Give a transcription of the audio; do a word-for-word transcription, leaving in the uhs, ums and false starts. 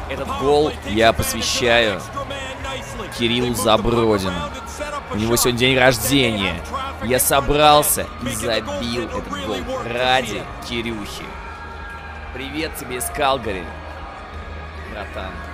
Этот гол я посвящаю Кириллу Забродину. У него сегодня день рождения. Я собрался и забил этот гол ради Кирюхи. Привет тебе из Калгари, братан.